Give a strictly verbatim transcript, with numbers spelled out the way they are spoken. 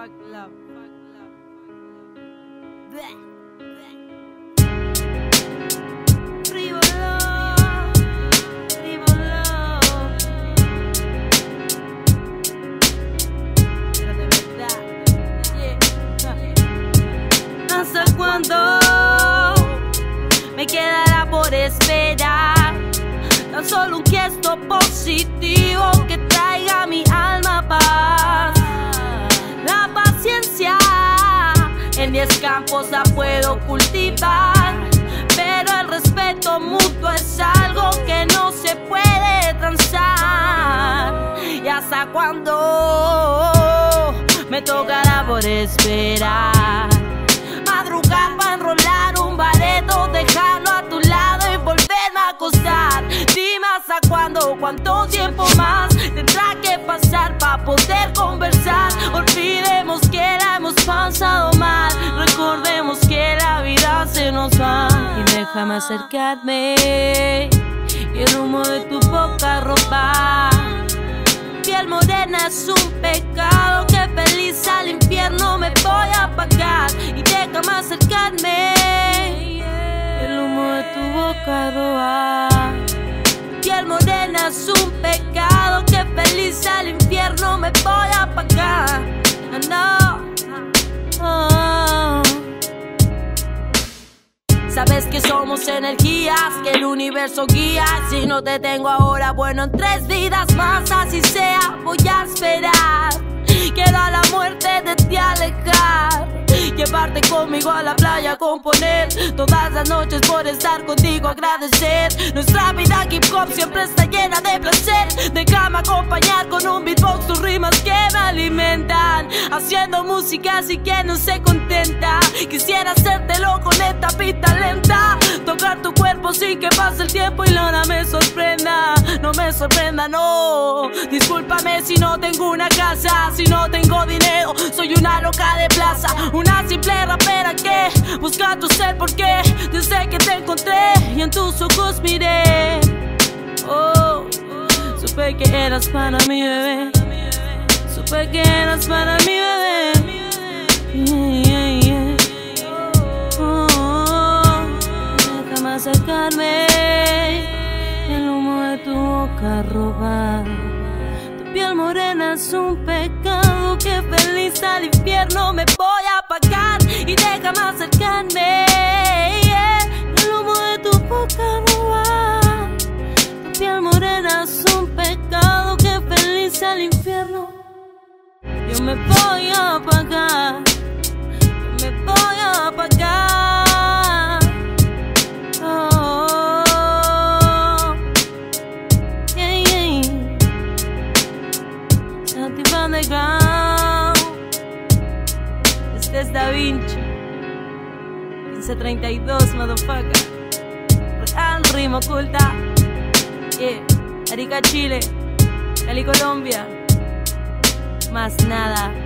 fuck love, fuck love. Bleh, bleh. Frívolo, frívolo. Pero de verdad, yeah. ¿Hasta cuándo me quedará por esperar? Tan solo un gesto positivo que traiga a mi alma paz. La paciencia en diez campos la puedo cultivar, pero el respeto mutuo es algo que no se puede transar. ¿Y hasta cuándo me tocará por esperar? Madrugar para enrolar un bareto, dejarlo a tu lado y volverme a acostar. Dime hasta cuándo, cuánto tiempo más tendrá que pasar para poder conversar. Olvidemos que la hemos pasado mal, recordemos que la vida se nos va. Y déjame acercarme y el humo de tu boca robar. Piel morena es un pecado, que feliz al infierno me voy a pagar. Y déjame acercarme, el humo de tu boca robar. Piel morena es un pecado, que feliz al infierno me voy a pagar. No, oh. Sabes que somos energías, que el universo guía. Si no te tengo ahora, bueno, en tres vidas más, así sea, voy a esperar. Quiero a la muerte de ti alejar, llevarte conmigo a la playa a componer todas las noches por estar contigo, agradecer. Nuestra vida hip hop siempre está llena de placer. Déjame acompañar con un beatbox, tus rimas que me alimentan, haciendo música así que no se contenta. Quisiera hacértelo con esta pista lenta, tocar tu cuerpo sin que pase el tiempo y la hora me sorprenda. No me sorprenda, no. Discúlpame si no tengo una casa, si no tengo dinero, soy una loca de plaza, una simple rapera que busca tu ser, porque desde que te encontré y en tus ojos miré, oh, supe que eras para mi bebé, supe que eras para mi bebé, yeah, yeah, yeah. Oh, oh, déjame acercarme, el humo de tu boca robar. Piel morena es un pecado, que feliz al infierno me voy a pagar. Y déjame acercarme, yeah, el humo de tu boca robar. Tu piel morena es un pecado, que feliz al infierno yo me voy a pagar, yo me voy a pagar. Oh, yeah, yeah. Underground. Este es Da Vinci quince treinta y dos, motherfucker. Real rima oculta. Yeah. Arica, Chile. Cali, Colombia. Más nada.